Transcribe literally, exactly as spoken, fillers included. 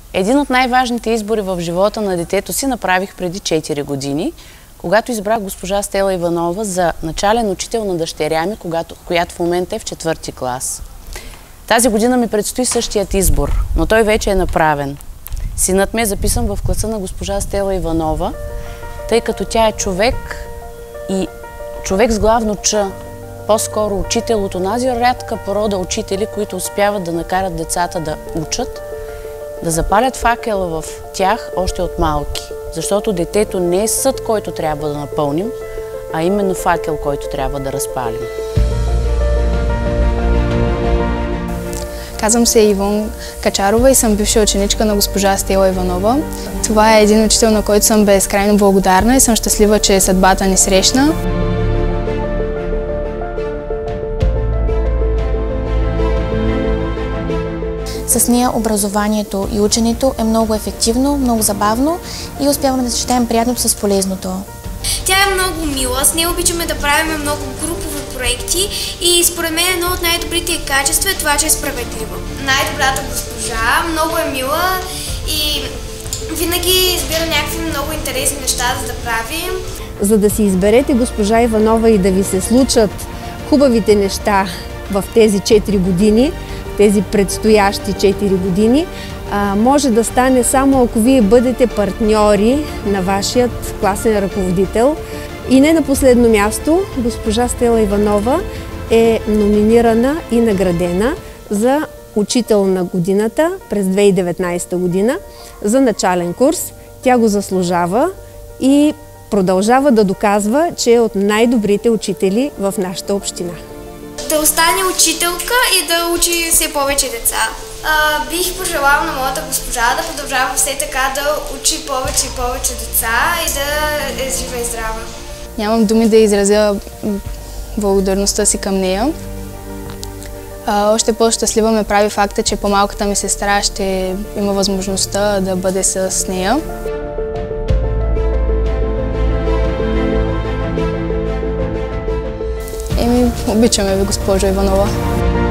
Един от най-важните избори в живота на детето си направих преди четири години, когато избрах госпожа Стела Иванова за начален учител на дъщеря ми, когато, която в момента е в четвърти клас. Тази година ми предстои същият избор, но той вече е направен. Синът ми е записан в класа на госпожа Стела Иванова, тъй като тя е човек и човек с главно Ч, по-скоро учител от онази рядка порода учители, които успяват да накарат децата да учат, да запалят факела в тях още от малки. Защото детето не е съд, който трябва да напълним, а именно факел, който трябва да разпалим. Казвам се Ивон Качарова и съм бивша ученичка на госпожа Стела Иванова. Това е един учител, на който съм безкрайно благодарна и съм щастлива, че съдбата ни срещна. С нея образованието и ученето е много ефективно, много забавно и успяваме да съчетаем приятното с полезното. Тя е много мила, с нея обичаме да правим много групови проекти и според мен едно от най-добрите качества е това, че е справедлива. Най-добрата госпожа, много е мила и винаги избира някакви много интересни неща за да правим. За да си изберете госпожа Иванова и да ви се случат хубавите неща в тези четири години, тези предстоящи четири години, може да стане само ако вие бъдете партньори на вашият класен ръководител. И не на последно място, госпожа Стела Иванова е номинирана и наградена за учител на годината през две хиляди и деветнадесета година за начален курс. Тя го заслужава и продължава да доказва, че е от най-добрите учители в нашата община. Да остане учителка и да учи все повече деца. А, бих пожелала на моята госпожа да продължава все така да учи повече и повече деца и да е жива и здрава. Нямам думи да изразя благодарността си към нея. А, още по-щастлива ме прави факта, че по-малката ми сестра ще има възможността да бъде с нея. Еми, обичаме ви, госпожо Иванова.